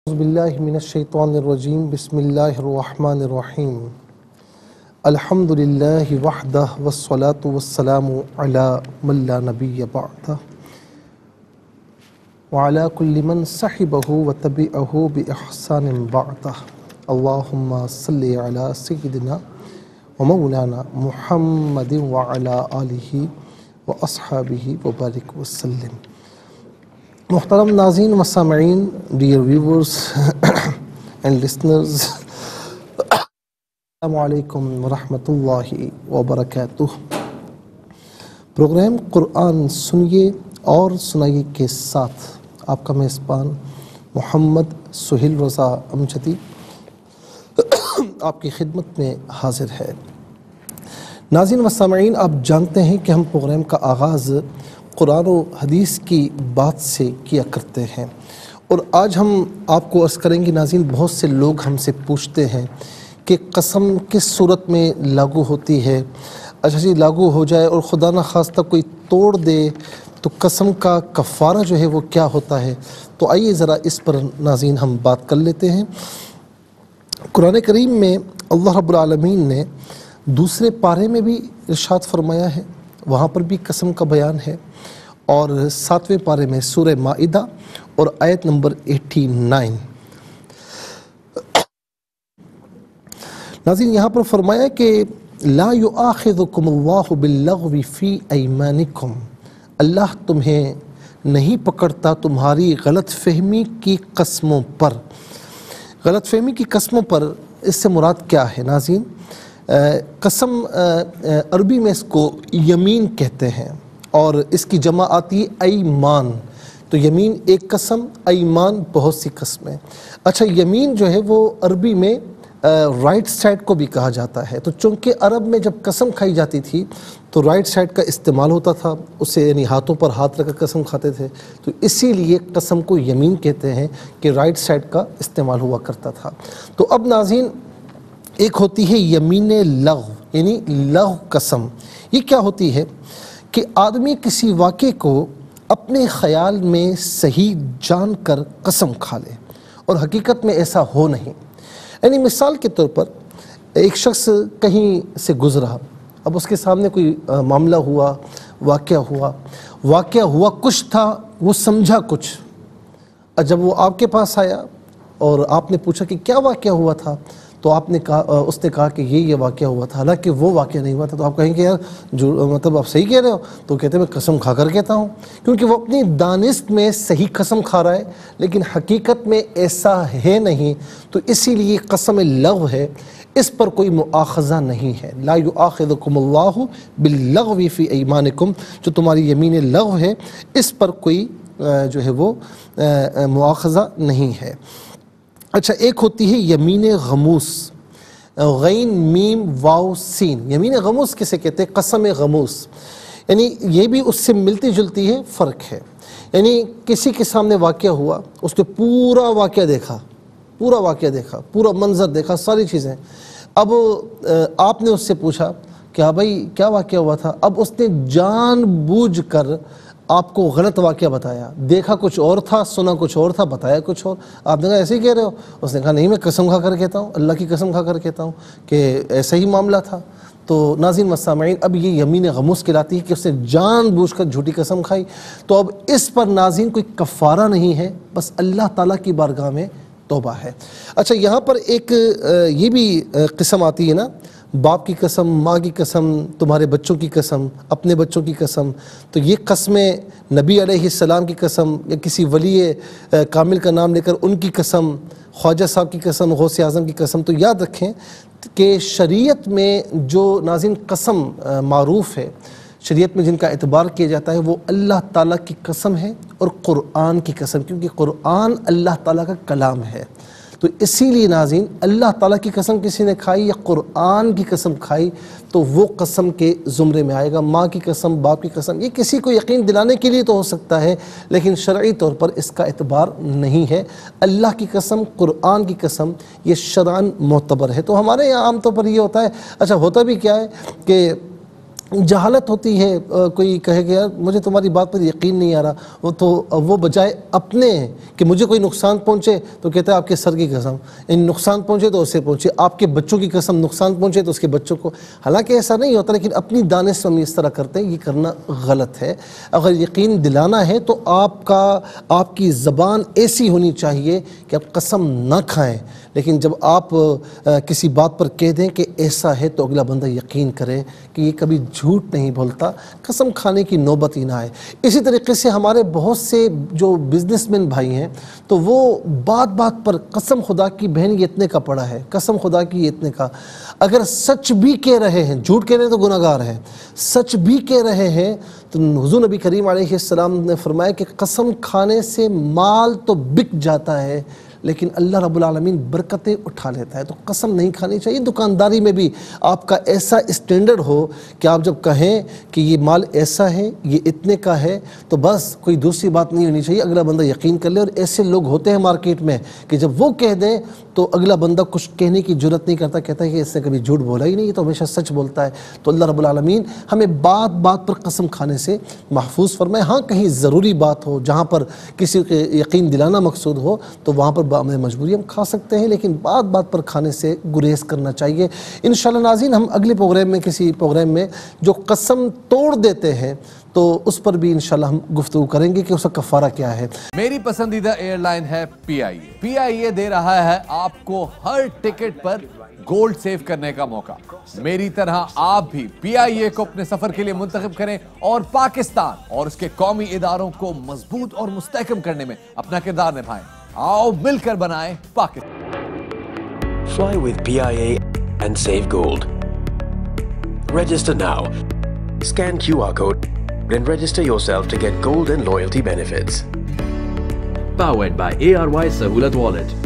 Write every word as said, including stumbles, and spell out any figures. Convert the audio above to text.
اعوذ باللہ من الشیطان الرجیم بسم اللہ الرحمن الرحیم الحمدللہ وحدہ والصلاة والسلام علی من لا نبی بعدہ وعلی کل من صحبہ وتبعہ بإحسان بعدہ اللہم صلی علی سیدنا ومولانا محمد وعلی آلہ واصحابہ وبارک وسلم۔ محترم ناظرین و سامعین، ڈیئر ویورز اینڈ لسنرز، السلام علیکم ورحمۃ اللہ وبرکاتہ۔ پروگرام قرآن سنیے اور سنائیے کے ساتھ آپ کا میزبان محمد سہیل رضا امجدی آپ کی خدمت میں حاضر ہے۔ ناظرین و سامعین، آپ جانتے ہیں کہ ہم پروگرام کا آغاز قرآن و حدیث کی بات سے کیا کرتے ہیں، اور آج ہم آپ کو عرض کریں گے ناظرین، بہت سے لوگ ہم سے پوچھتے ہیں کہ قسم کس صورت میں لاگو ہوتی ہے۔ اچھا جی، لاگو ہو جائے اور خدا نخواستہ کوئی توڑ دے تو قسم کا کفارہ جو ہے وہ کیا ہوتا ہے؟ تو آئیے ذرا اس پر ناظرین ہم بات کر لیتے ہیں۔ قرآن کریم میں اللہ رب العالمین نے دوسرے پارے میں بھی ارشاد فرمایا ہے، وہاں پر بھی قسم کا بیان ہے، اور ساتویں پارے میں سورہ مائدہ اور آیت نمبر ایٹی نائن۔ ناظرین یہاں پر فرمایا کہ لا یؤاخذکم اللہ باللغو فی ایمانکم، اللہ تمہیں نہیں پکڑتا تمہاری غلط فہمی کی قسموں پر۔ غلط فہمی کی قسموں پر اس سے مراد کیا ہے ناظرین؟ قسم عربی میں اس کو یمین کہتے ہیں، اور اس کی جمع آتی ہے ایمان۔ تو یمین ایک قسم، ایمان بہت سی قسمیں۔ اچھا، یمین جو ہے وہ عربی میں رائٹ سائڈ کو بھی کہا جاتا ہے، تو چونکہ عرب میں جب قسم کھائی جاتی تھی تو رائٹ سائڈ کا استعمال ہوتا تھا، اسے یعنی ہاتھوں پر ہاتھ رکھ کر قسم کھاتے تھے، تو اسی لیے قسم کو یمین کہتے ہیں کہ رائٹ سائڈ کا استعمال ہوا کرتا تھا۔ تو اب ناظرین، ایک ہوتی ہے یمین لغو، یعنی لغو قسم۔ یہ کیا ہوتی ہے کہ آدمی کسی واقعے کو اپنے خیال میں صحیح جان کر قسم کھا لے اور حقیقت میں ایسا ہو نہیں۔ یعنی مثال کے طور پر ایک شخص کہیں سے گزرا، اب اس کے سامنے کوئی معاملہ ہوا، واقعہ ہوا واقعہ ہوا کچھ تھا، وہ سمجھا کچھ۔ جب وہ آپ کے پاس آیا اور آپ نے پوچھا کہ کیا واقعہ ہوا تھا، تو آپ نے کہا اس نے کہا کہ یہ یہ واقعہ ہوا تھا، حالانکہ وہ واقعہ نہیں ہوا تھا۔ تو آپ کہیں کہ یار جو مطلب آپ صحیح کہہ رہے ہو، تو کہتے ہیں میں قسم کھا کر کہتا ہوں، کیونکہ وہ اپنی دانست میں صحیح قسم کھا رہا ہے، لیکن حقیقت میں ایسا ہے نہیں۔ تو اسی لیے قسم لغو ہے، اس پر کوئی مؤاخذہ نہیں ہے۔ لا یؤاخذکم اللہ باللغو فی ایمانکم، جو تمہاری یمین لغو ہے اس پر کوئی جو ہے وہ مؤاخذہ نہیں ہے۔ اچھا، ایک ہوتی ہے یمین غموس، غین میم واو سین۔ یمین غموس کسے کہتے ہیں؟ قسم غموس، یعنی یہ بھی اس سے ملتی جلتی ہے، فرق ہے۔ یعنی کسی کے سامنے واقعہ ہوا، اس نے پورا واقعہ دیکھا، پورا واقعہ دیکھا، پورا منظر دیکھا، ساری چیزیں۔ اب آپ نے اس سے پوچھا کہ ہاں بھائی کیا واقعہ ہوا تھا، اب اس نے جان بوجھ کر آپ کو غلط واقعہ بتایا، دیکھا کچھ اور تھا، سنا کچھ اور تھا، بتایا کچھ اور۔ آپ نے کہا ایسے ہی کہہ رہے ہو؟ اس نے کہا نہیں، میں قسم کھا کر کہتا ہوں، اللہ کی قسم کھا کر کہتا ہوں کہ ایسا ہی معاملہ تھا۔ تو ناظرین و سامعین، اب یہ یمین غموس کہلاتی ہے کہ اس نے جان بوجھ کر جھوٹی قسم کھائی۔ تو اب اس پر ناظرین کوئی کفارہ نہیں ہے، بس اللہ تعالیٰ کی بارگاہ میں توبہ ہے۔ اچھا، یہاں پر ایک یہ بھی قسم آتی ہے نا، باپ کی قسم، ماں کی قسم، تمہارے بچوں کی قسم، اپنے بچوں کی قسم۔ تو یہ قسمیں نبی علیہ السلام کی قسم، یا کسی ولی کامل کا نام لے کر ان کی قسم، خواجہ صاحب کی قسم، غوث اعظم کی قسم۔ تو یاد رکھیں کہ شریعت میں جو ناظرین قسم معروف ہے، شریعت میں جن کا اعتبار کیا جاتا ہے، وہ اللہ تعالیٰ کی قسم ہے اور قرآن کی قسم، کیونکہ قرآن اللہ تعالیٰ کا کلام ہے۔ تو اسی لیے ناظرین، اللہ تعالیٰ کی قسم کسی نے کھائی یا قرآن کی قسم کھائی تو وہ قسم کے زمرے میں آئے گا۔ ماں کی قسم، باپ کی قسم، یہ کسی کو یقین دلانے کے لیے تو ہو سکتا ہے، لیکن شرعی طور پر اس کا اعتبار نہیں ہے۔ اللہ کی قسم، قرآن کی قسم، یہ شرعاً معتبر ہے۔ تو ہمارے یہاں عام طور پر یہ ہوتا ہے، اچھا ہوتا بھی کیا ہے کہ جہالت ہوتی ہے، کوئی کہے کہ یار مجھے تمہاری بات پر یقین نہیں آ رہا، وہ تو وہ بجائے اپنے کہ مجھے کوئی نقصان پہنچے تو کہتا ہے آپ کے سر کی قسم، ان نقصان پہنچے تو اسے پہنچے، آپ کے بچوں کی قسم نقصان پہنچے تو اس کے بچوں کو. حالانکہ ایسا نہیں ہوتا، لیکن اپنی دانے سے ہم اس طرح کرتے ہیں، یہ کرنا غلط ہے. اگر یقین دلانا ہے تو آپ کا آپ کی زبان ایسی ہونی چاہیے کہ آپ قسم نہ کھائیں، لیکن جب آپ کسی بات پر کہہ دیں کہ ایسا ہے تو اگلا بندہ یقین کرے کہ یہ کبھی جھوٹ نہیں بولتا، قسم کھانے کی نوبت ہی نہ آئے. اسی طریقے سے ہمارے بہت سے جو بزنس مین بھائی ہیں تو وہ بات بات پر قسم خدا کی بہن یہ اتنے کا پڑا ہے، قسم خدا کی یہ اتنے کا. اگر سچ بھی کہہ رہے ہیں، جھوٹ کہہ رہے ہیں تو گناہ گار ہیں، سچ بھی کہہ رہے ہیں تو حضور نبی کریم علیہ السلام نے فرمایا کہ قسم کھانے سے مال تو بک جاتا ہے لیکن اللہ رب العالمین برکتیں اٹھا لیتا ہے. تو قسم نہیں کھانی چاہیے. دکانداری میں بھی آپ کا ایسا اسٹینڈرڈ ہو کہ آپ جب کہیں کہ یہ مال ایسا ہے، یہ اتنے کا ہے، تو بس کوئی دوسری بات نہیں ہونی چاہیے، اگلا بندہ یقین کر لے. اور ایسے لوگ ہوتے ہیں مارکیٹ میں کہ جب وہ کہہ دیں تو اگلا بندہ کچھ کہنے کی جرت نہیں کرتا، کہتا ہے کہ اس نے کبھی جھوٹ بولا ہی نہیں، یہ تو ہمیشہ سچ بولتا ہے. تو اللہ رب العالمین ہمیں بات بات پر قسم کھانے سے محفوظ فرمائے. ہاں کہیں ضروری بات ہو جہاں پر کسی کے یقین دلانا مقصود ہو تو وہاں پر ہمیں مجبوری ہم کھا سکتے ہیں، لیکن بات بات پر کھانے سے گریز کرنا چاہیے. انشاءاللہ ناظرین ہم اگلے پروگرام میں کسی پروگرام میں جو قسم توڑ دیتے ہیں تو اس پر بھی انشاءاللہ ہم گفتگو کریں گے کہ اس کا کفارہ کیا ہے. میری پسندیدہ ایئر لائن ہے پی آئی اے. پی آئی اے دے رہا ہے آپ کو ہر ٹکٹ پر گولڈ سیو کرنے کا موقع. میری طرح آپ بھی پی آئی اے کو اپنے سفر کے لیے منتخب کریں اور پاکستان اور اس کے قومی اداروں کو مضبوط اور مستحکم کرنے میں اپنا کردار نبھائیں. آؤ مل کر بنائیں Pakistan. Fly with P I A and save gold. Register now. Scan Q R code and register yourself to get gold and loyalty benefits. Powered by A R Y Sahulat Wallet.